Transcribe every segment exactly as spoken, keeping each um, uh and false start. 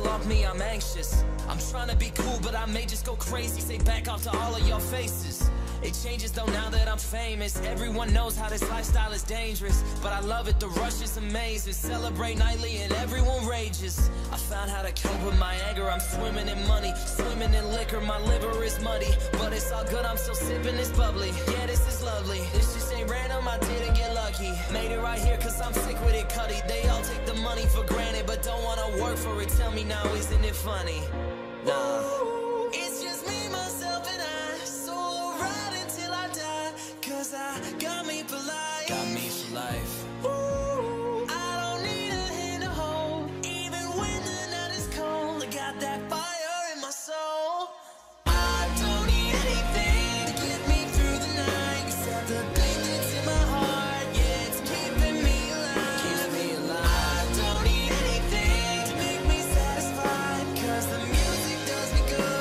tell off me, I'm anxious. I'm trying to be cool, but I may just go crazy. Say back off to all of your faces. It changes though now that I'm famous. Everyone knows how this lifestyle is dangerous, but I love it, the rush is amazing. Celebrate nightly and everyone rages. I found how to cope with my anger. I'm swimming in money, swimming in liquor. My liver is muddy, but it's all good, I'm still sipping this bubbly. Yeah, this is lovely. This just ain't random, I didn't get lucky. Made it right here cause I'm sick with it, Cuddy. They all take the money for granted, but don't wanna work for it. Tell me now, isn't it funny? Nah. It's just me, myself, and I. Solo ride until I die. Cause I got me for life. Got me for life. Ooh, I don't need a hand to hold. Even when the night is cold, I got that fire in my soul. I don't need anything to get me through the night, except the beat that's in my heart. Yeah, it's keeping me alive. Keeps me alive. I don't need anything to make me satisfied, cause the music does me good.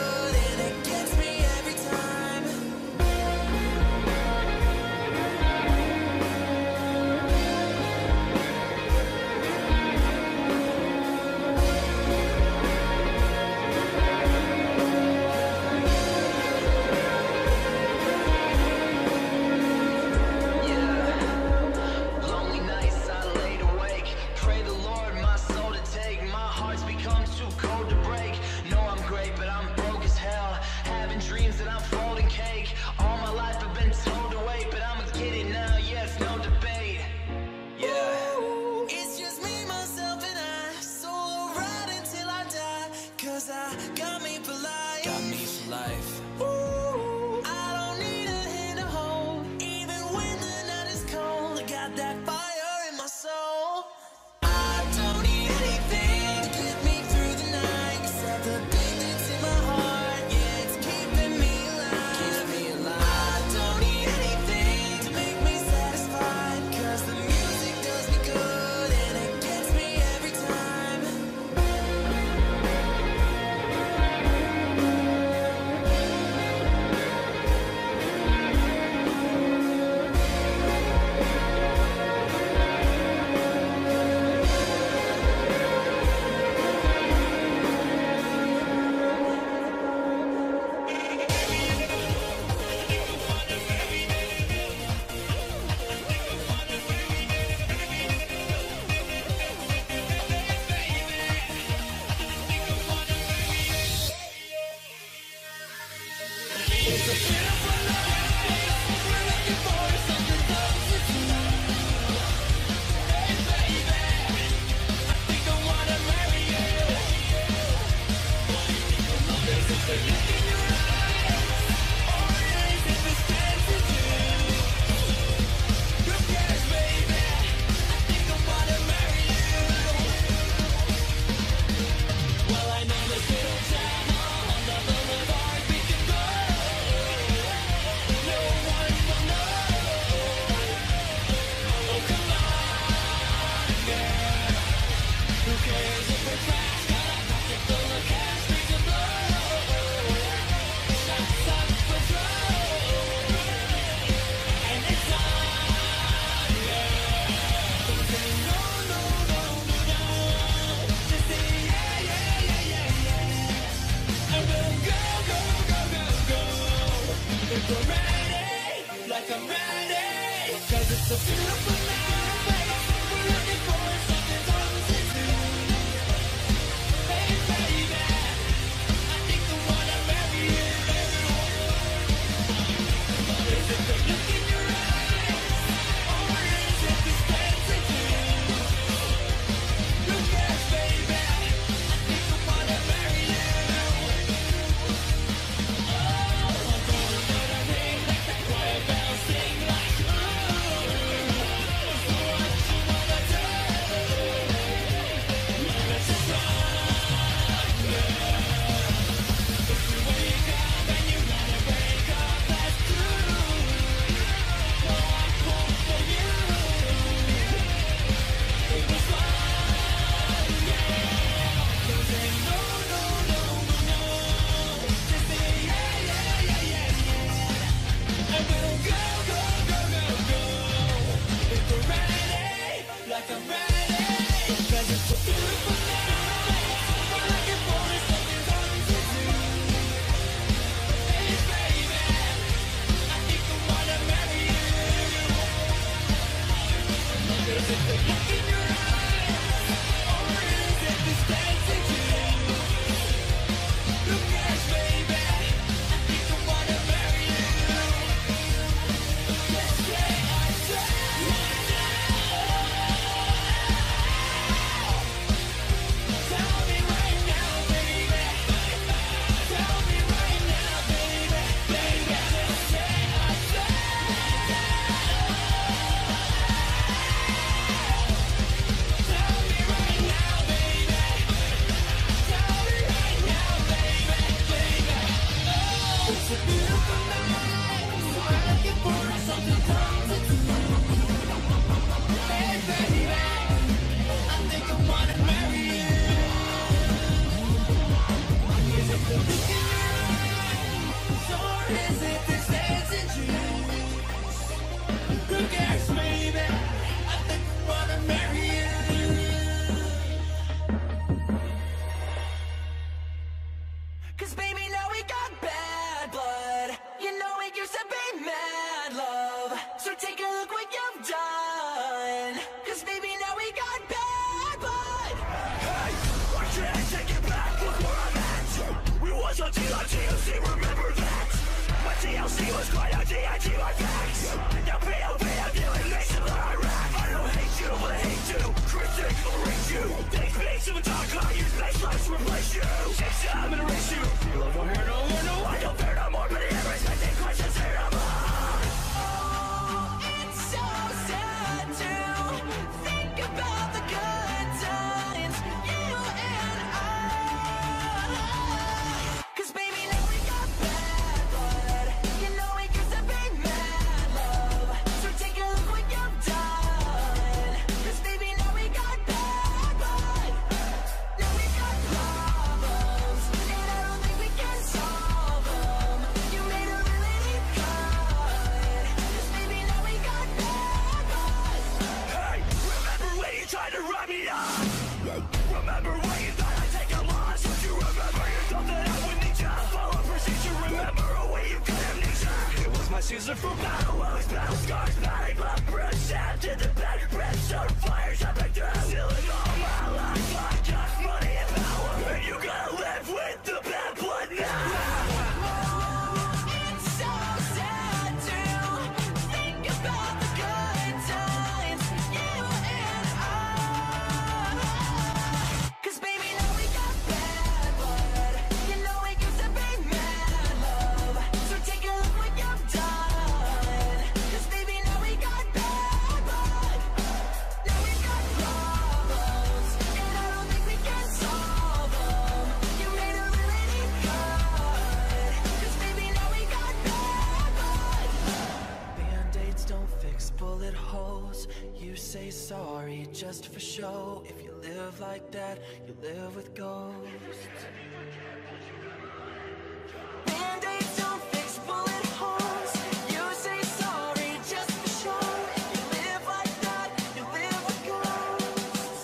Season for battle wounds, battle scars, batting blood, bruise, sand to the bed, brimstone fires up and down. Stealing all my life, I got money and power, and you gotta live with the bad blood now. It's so sad to think about the good times, you and I. 'Cause baby, now we got bad blood. You know it used to be mad love. So take a look what you've done. Bullet holes, you say sorry just for show. If you live like that, you live with ghosts. Band-aids don't fix bullet holes, you say sorry just for show. If you live like that, you live with ghosts.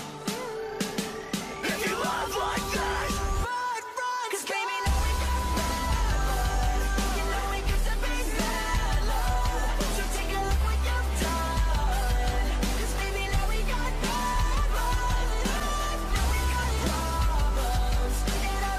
If you love like that, run, run, 'cause baby, now we got bad blood. You know we used to be mad love. So take a look what you've done. 'Cause baby, now we got bad blood. Now we got problems, and I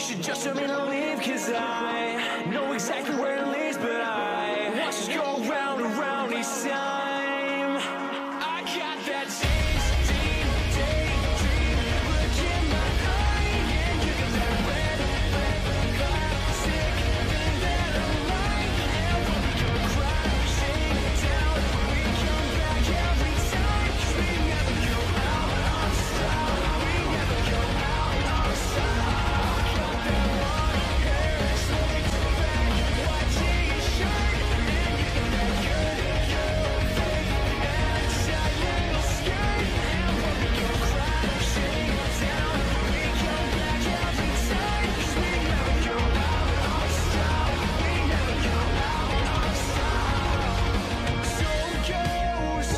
should just tell me to leave, cause I know exactly where it leads, but I watch us go round and round each time. I got that taste, deep, daydream. Look in my eye, and you got that red, red, classic thing that I like. And when we go crashing down, we come back every time. 'Cause we never go out of style. We never go out of style. Got that long hair, slicked back, white t-shirt, and you got that good, good thing, and it's a little skirt. And when we go crashing down, we come back every time. 'Cause we never go out of style. We never go out of style. So goes.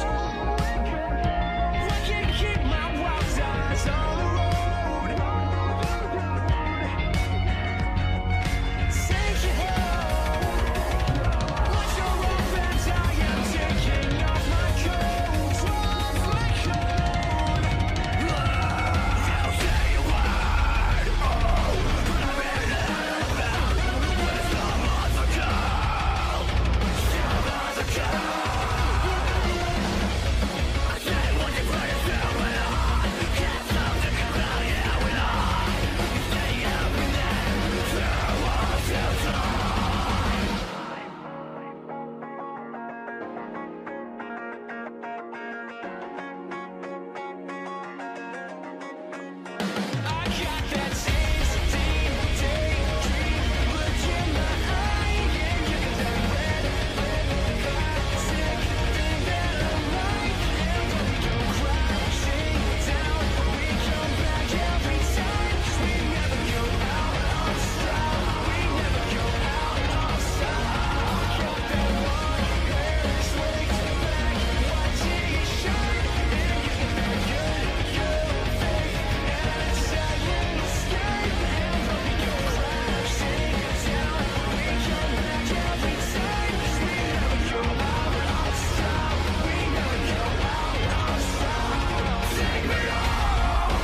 I can't keep my wild eyes on the road. Take it home. What's your rope and I am taking off my coat, off my coat. I'll say a word, oh, but I'm in it about with someone to go, someone to go. I say what you put yourself in on, can't stop thinking about you and I. You stay up in there, throw us outside. I got that taste, deep, daydream. Look in my eye, and you got that red, red, classic thing that I like. And when we go crashing down, we come back every time. 'Cause we never go out of style. We never go out of style. Got that long hair, slicked back, white t-shirt, and you got that good, good thing, and it's a little skirt. And when we go crashing down, we come back every time. 'Cause we never go out of style. We never go out of style. Take me home.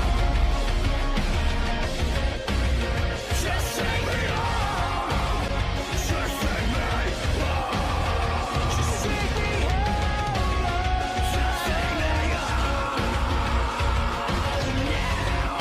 Just take me home. Just take me home. Just take me home. Just take me home. Now.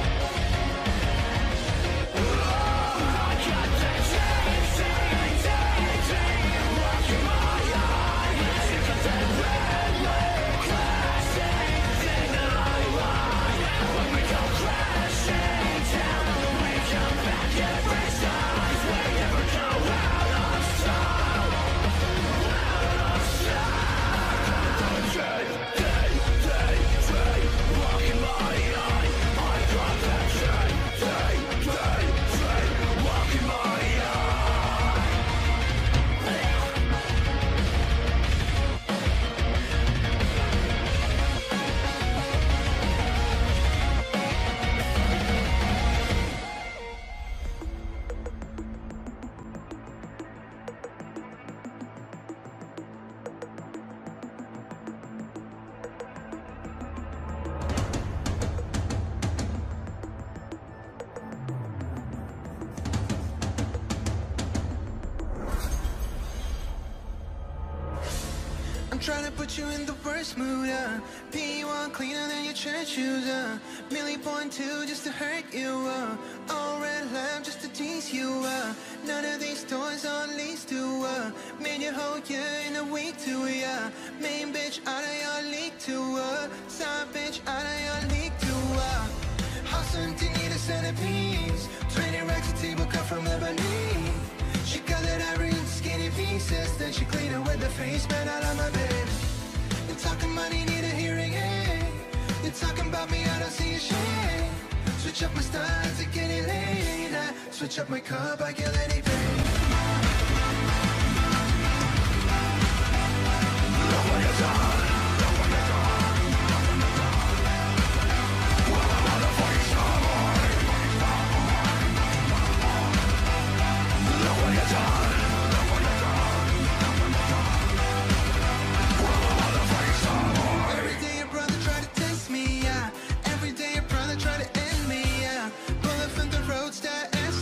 I got that taste, taste, taste, taste, rocking my eyes. You got that red, red, classic thing that I like. And when we go crashing down, we come back every time. 'Cause we never go out of style, out of style. Taste, taste, taste, taste, rocking my eye. I got that taste, taste, taste, taste, rocking my eye. I'm trying to put you in the worst mood, uh P one cleaner than your church shoes, uh Millie point two just to hurt you, uh All red lamp just to tease you, uh None of these toys on lease to, uh Made your whole year in a week too, yeah Main bitch out of your league too, uh Side bitch out of your league too, uh House empty, need a centerpiece. Twenty racks a table cut from Lebanese. She cut it every into skinny pieces. Then she clean it with the face man out of my bed. You're talking money, need a hearing aid. You're talking about me, I don't see a shade. Switch up my style to get it late. I switch up my cup, I kill any pain. Look what you done. Look what you done. Well, I wanna fight someone. Look what you done. Look what you done. Well, I wanna fight someone. Every day your brother try to test me, yeah. Every day your brother try to end me, yeah. Bullet from the roadster, S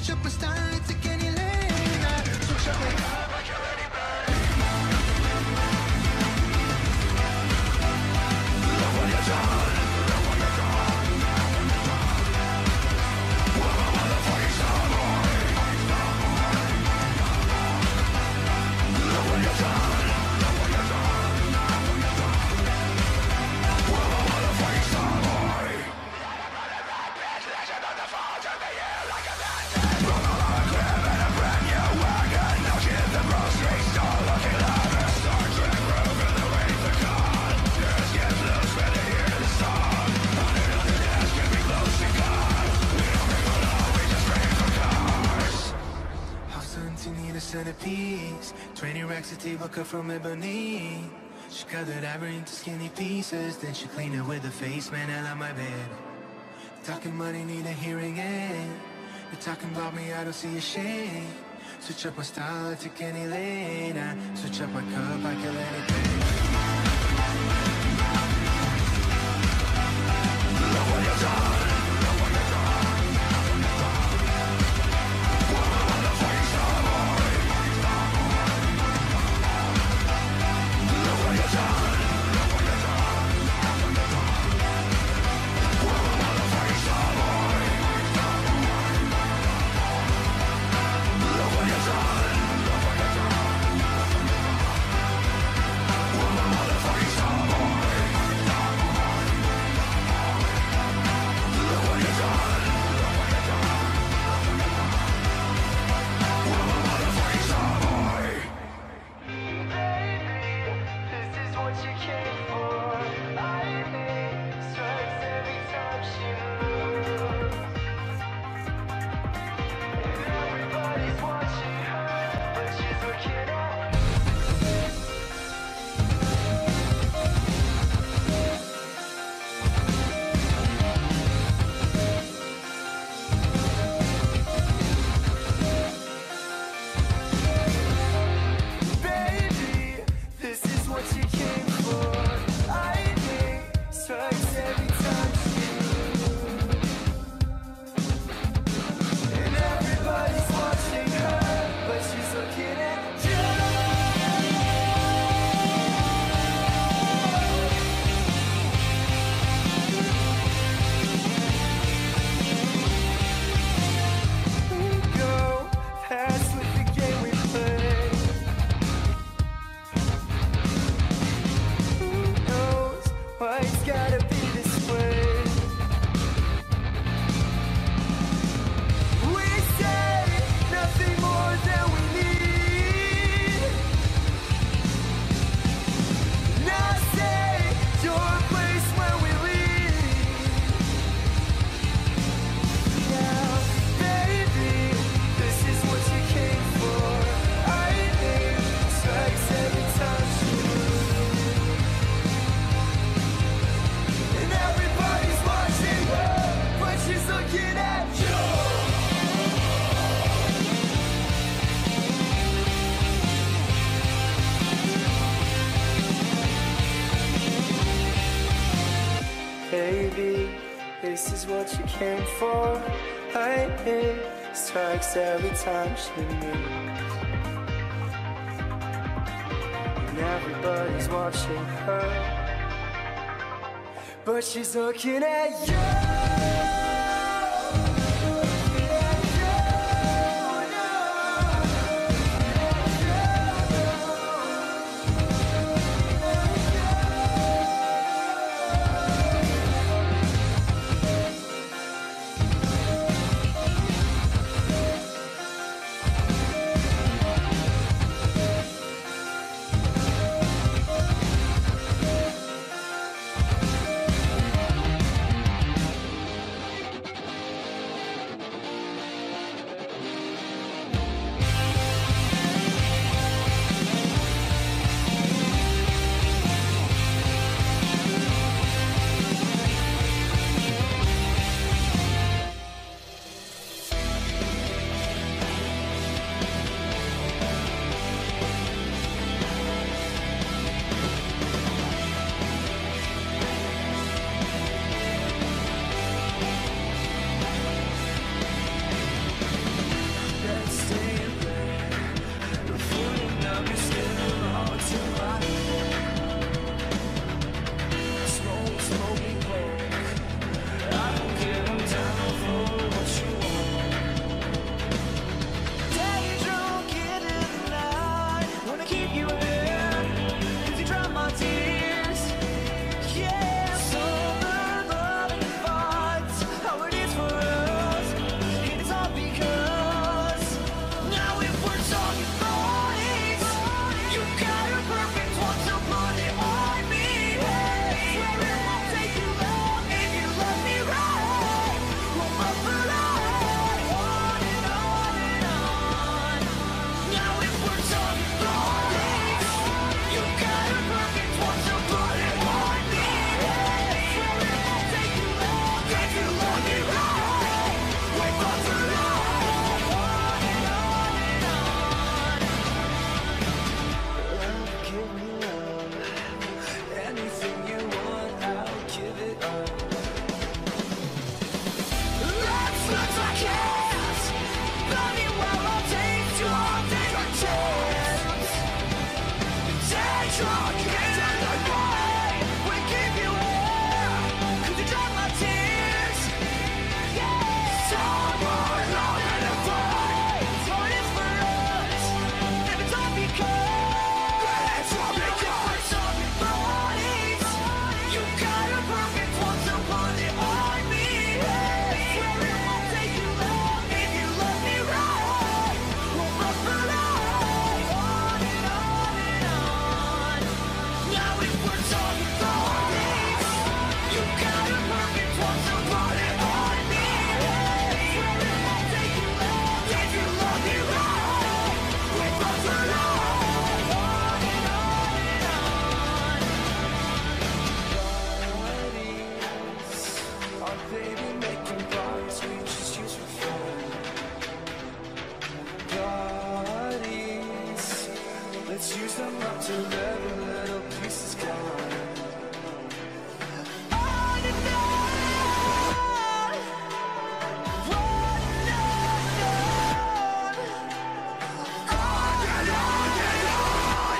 Switch up my style, take any lane. I switch up my vibe like you're ready, babe. Love when you're done. Love when you're done. Well, I'm on the fucking starboy. Love when you're done. Love when you're done. Well, I'm on the fucking starboy. Centerpiece, twenty racks of table cut from ebony. She cut the ivory into skinny pieces, then she cleaned it with a face, man, I love my bed. Talking money, need a hearing aid. You're talking about me, I don't see a shade. Switch up my style, I take any lane. I switch up my cup, I can let it pay. Love when you're done. Love when you're done. Well, I'm on the fucking starboy. Love when you're done. Love when you're done. Well, I'm on the fucking starboy. Love when you're done. Love when you're done. Well, I'm on the fucking starboy. Love when you're done. Love when you're done. Well, I'm on the fucking starboy. This is what you came for. Lightning strikes every time she moves, and everybody's watching her, but she's looking at baby. This is what you came for. Lightning strikes every time she moves, and everybody's watching her, but she's looking at you. Go past with the game we play. Who knows why it's gotta be this way? We say nothing more than we need. Now say your place where we leave. Now, baby, this is what you came for. Lightning strikes every time she moves, and everybody's watching her, but she's looking at you. Baby, this is what you came for. Lightning strikes every time she moves, and everybody's watching her, but she's looking at you. Looking at you, no. Fix them up till every little piece is gone. On and on, on and on, on and on and on,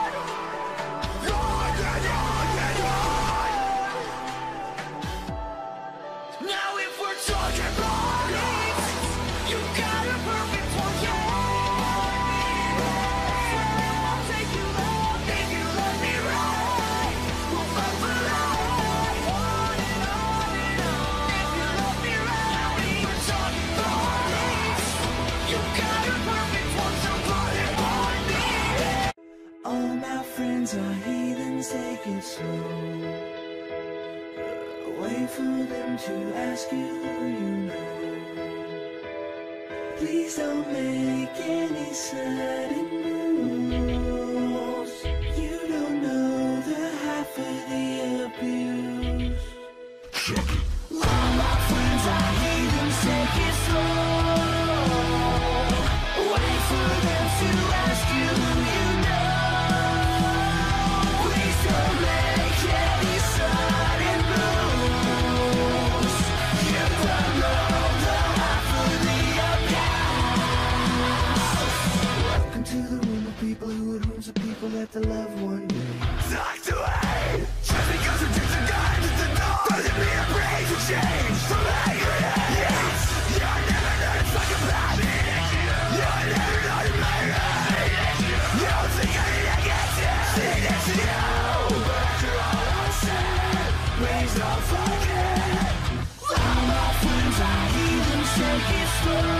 on and on and on. Now if we're talking about it, you got a perfect one, yeah. All my friends are heathens, take it slow. Wait for them to ask you who you know. Please don't make any sudden moves. You don't know the half of the abuse. All my friends are heathens, take it slow. Wait for them to ask you who you know. Please don't make any sudden moves. You don't know the half of the abuse. Welcome to the room of people who had rooms of people that they love one day. Talk to hate. Just because we took the gun to the door doesn't mean I'm ready to change. From anger to hate. You're never gonna talk about me. You're never gonna make right. You don't think I need to get you. See next to you. But after all I said, please don't forget. All my friends are heathens, take it slow.